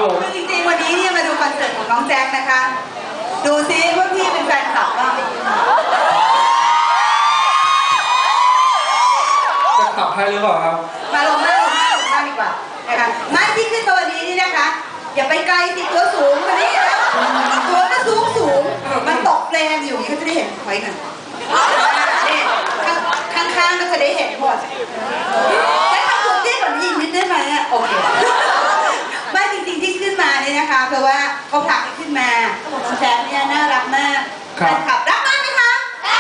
ผมจริงๆวันนี้เนี่ยมาดูคอนเสิร์ตของน้องแจ็คนะคะดูซิว่าพี่เป็นแฟนคลับบ้างจะขับให้หรือเปล่าครับมาลงหน้าดีกว่านะคะไม่ที่ขึ้นตัวนี้นี่นะคะอย่าไปไกลสิตัวสูงมานี่นะตัวก็สูงมันตกแรงอยู่นี่ก็จะได้เห็นไว้กันนี่ข้างๆก็จะได้เห็นหมดแต่ทำตัวเตี้ยกว่านี้อีกนิดได้ไหมอ่ะโอเคไม่จริงๆที่ขึ้นมาเนี่ยนะคะเพราะว่าเขาผลักให้ขึ้นมาน้องแจ็คเนี่ยน่ารักมากแฟนคลับรักมากไหมคะ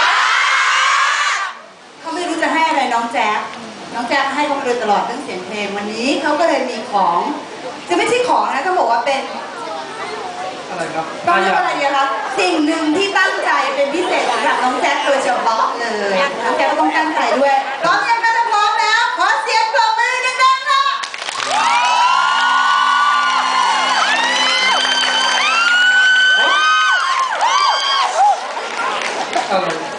เขาไม่รู้จะให้อะไรน้องแจ็คให้เขามาโดยตลอดเรื่องเสียงเพลงวันนี้เขาก็เลยมีของจะไม่ใช่ของนะเขาบอกว่าเป็นอะไรครับต้องเรียกอะไรดีคะสิ่งหนึ่งที่ตั้งใจเป็นพิเศษสำหรับน้องแจ็คโดยเฉพาะเลยน้องแจ็คก็ต้องตั้งใจด้วยพร้อมยังคะถ้าพร้อมแล้วขอเสียงปรบมือดังๆค่ะอะไร